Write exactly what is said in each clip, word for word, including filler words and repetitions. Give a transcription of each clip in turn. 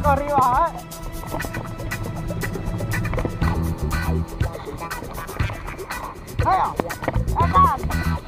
kori wae. Ayo, akan.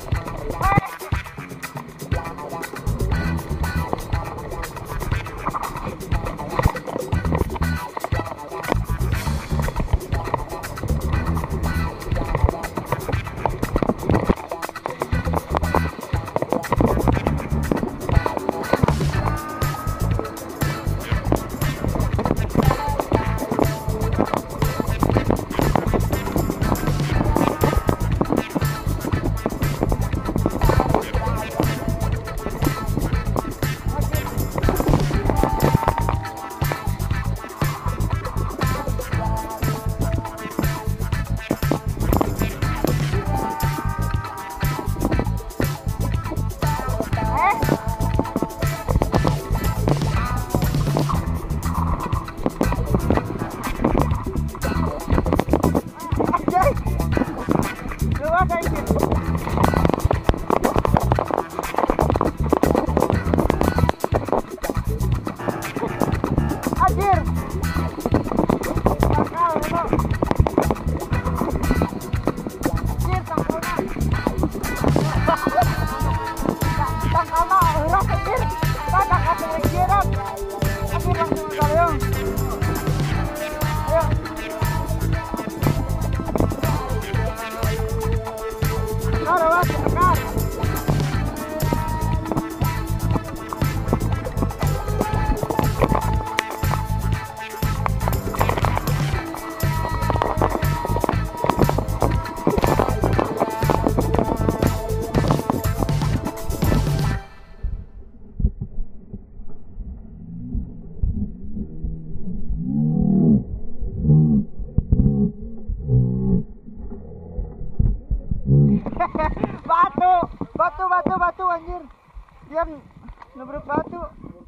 Batu, batu, batu, batu, anjir. Dia nabrak batu.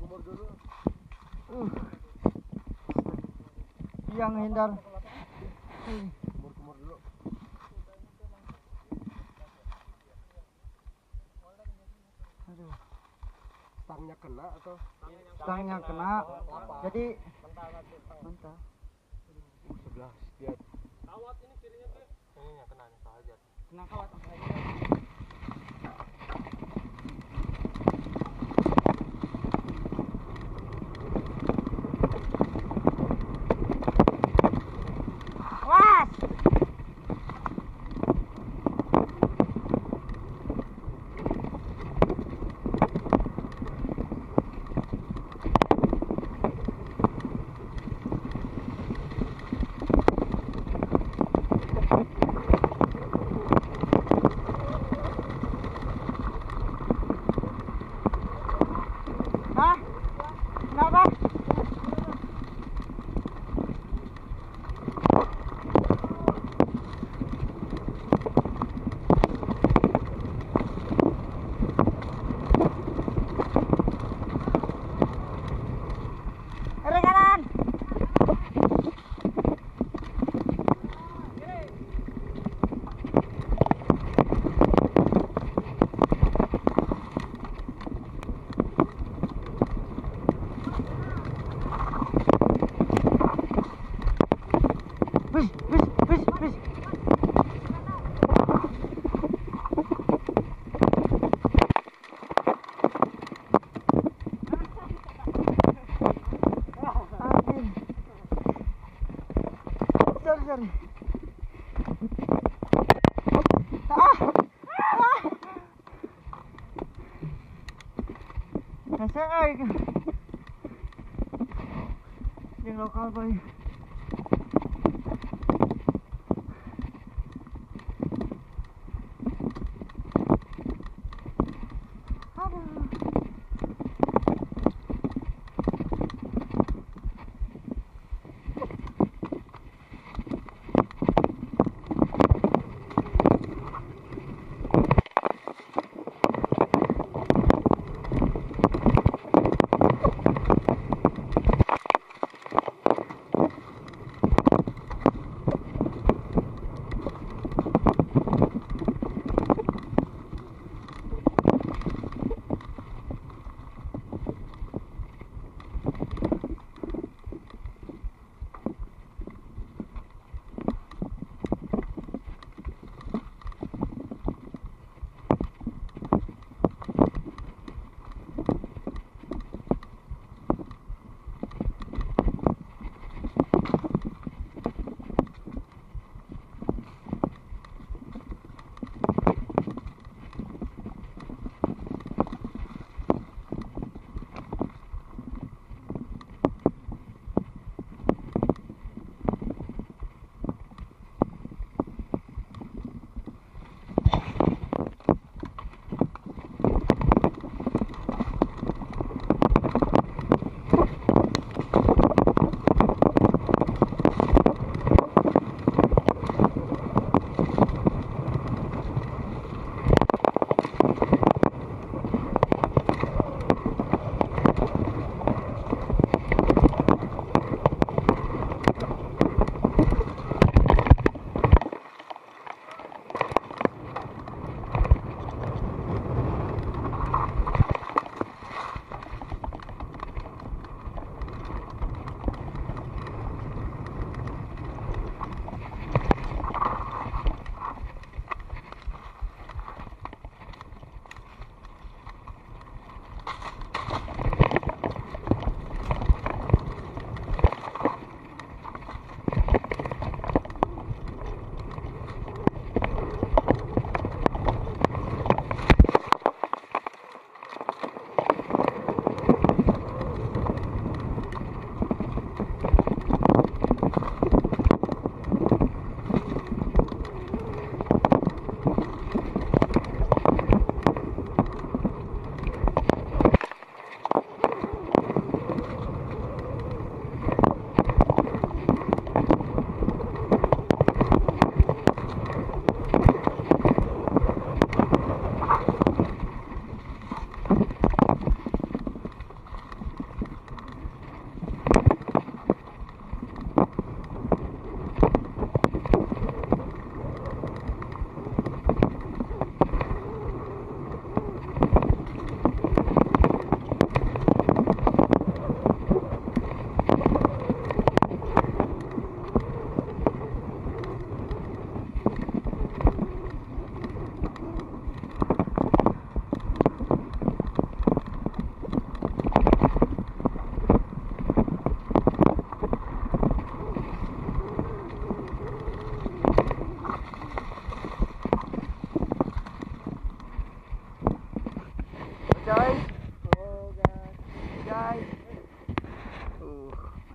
Uh. Yang hindar. Hmm. Aduh. Stangnya kena atau? Stangnya kena. Jadi mentah. Sebelah dia. Kawat ini kirinya tuh. Ini kena nih saja. Kena kawat. Sorry. Ah, ah. Nasa ay yung lokal boy.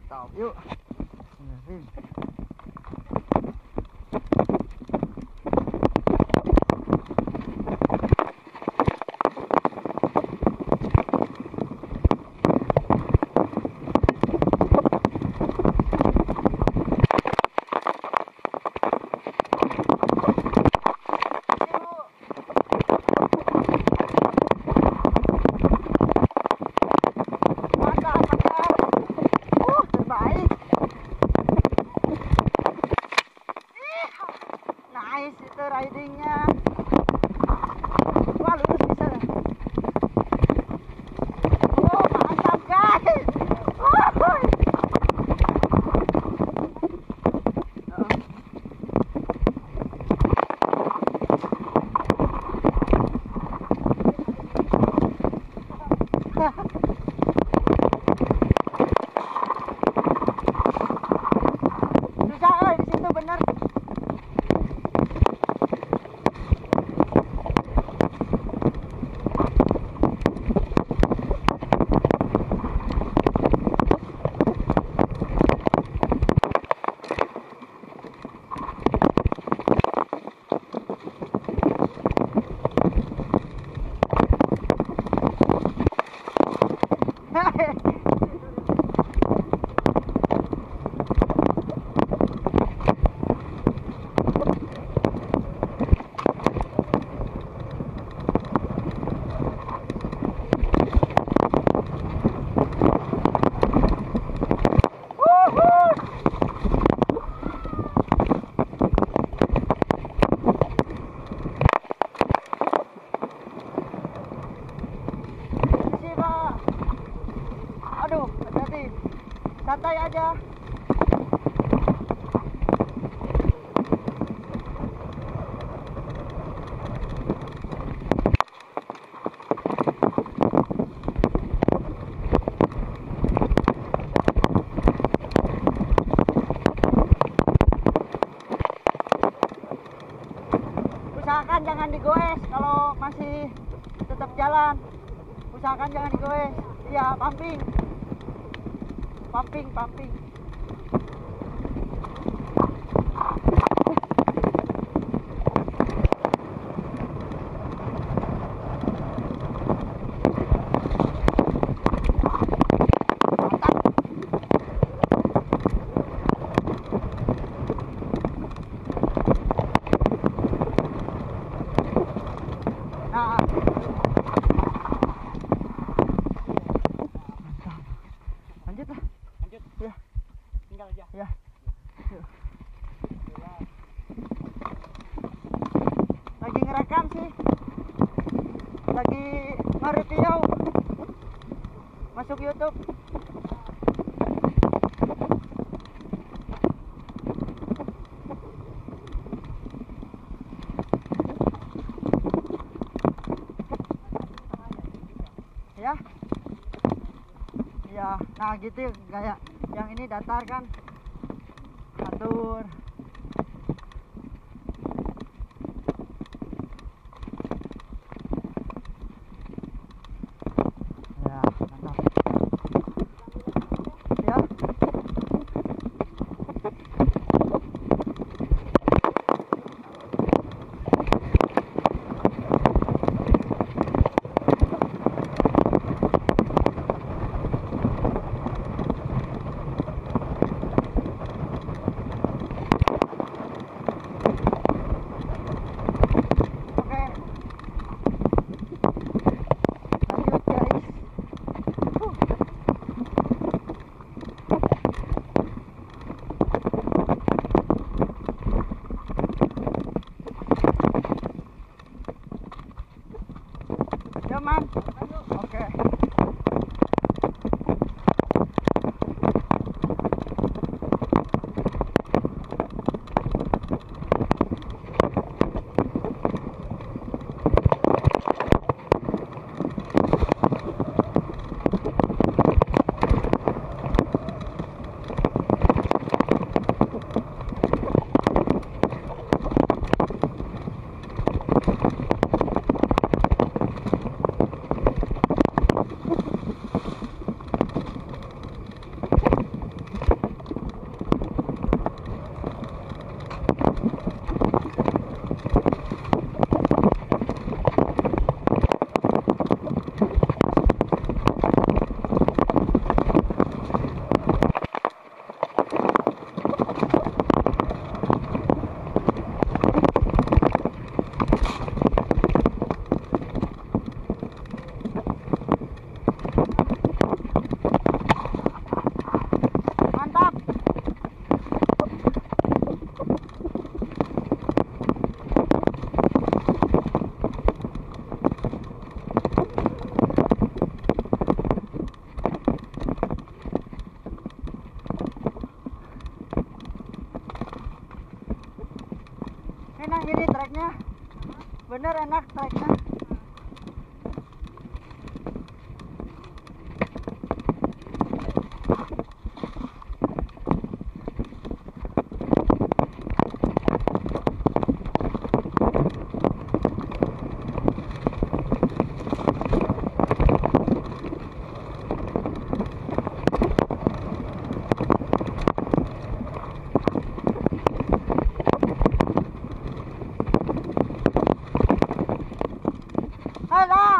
Mantap, yuk. Benerin. Nice itu ridingnya. Wah, lurus bisa dah. Oh, mantap guys. Oh. Susah, oi, di situ bener. Aduh, hati-hati. Santai aja. Usahakan jangan digoes kalau masih tetap jalan. Usahakan jangan digoes. Iya, pumping. Pumping, pumping. Nah, lanjut lah. Lanjut. Ya. Tinggal aja. Ya. Lagi ngerekam sih. Lagi nge-review. Masuk YouTube. Ya. Ya, nah gitu kayak yang ini datar kan. Atur. Ya, mantap. Ya. ini treknya. Bener enak treknya. Halo.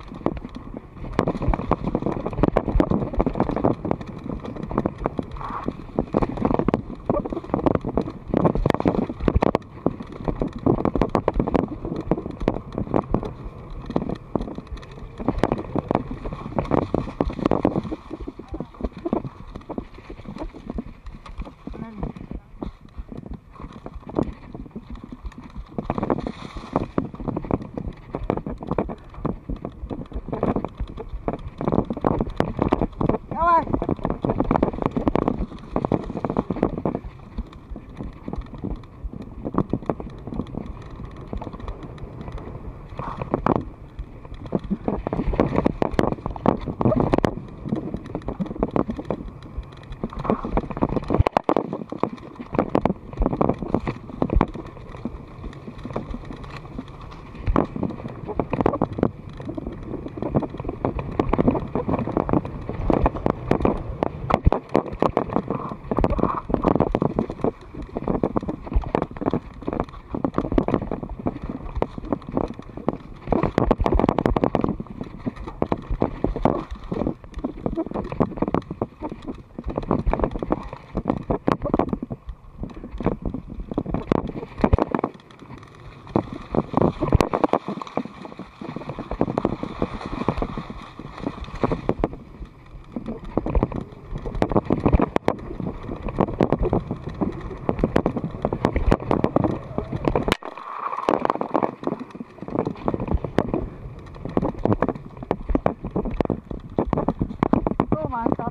Mantap.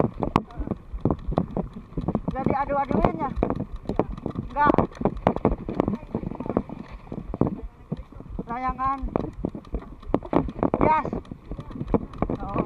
Gak diadu-aduin ya? Enggak. Layangan. Yes. Oh.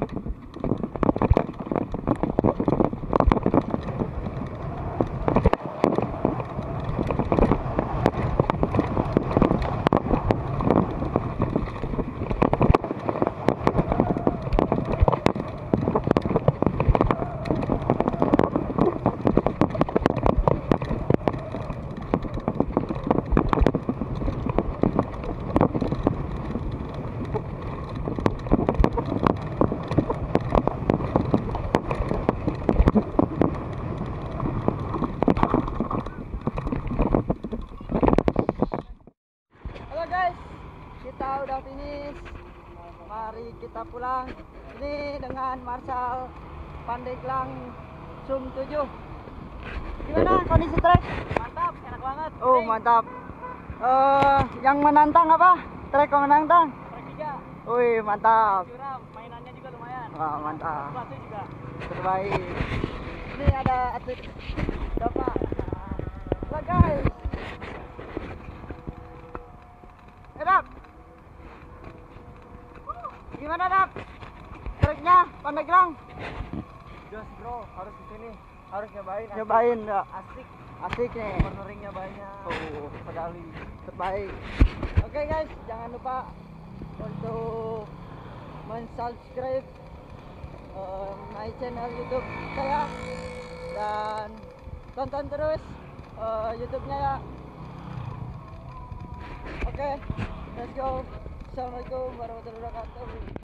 Kita udah finish, mari kita pulang. Ini dengan Marshal Pandeglang Sum tujuh. Gimana kondisi trek? Mantap, enak banget. Oh Ring. mantap. Uh, yang menantang apa? Trek yang menantang? Trek tiga. Wih mantap. Curam, mainannya juga lumayan. Wah mantap. Sepatu juga. Terbaik. Ini ada atlet Bapak. Lah guys. Enak. Gimana Dap? Treknya Pandeglang? Jos bro, harus kesini, harus nyobain. Nyobain ya. Asik, Asik nih. corneringnya banyak. Oh, sekali. terbaik. Oke guys, jangan lupa untuk mensubscribe uh, my channel YouTube saya dan tonton terus uh, YouTube-nya ya. Oke, let's go. Assalamualaikum warahmatullahi wabarakatuh.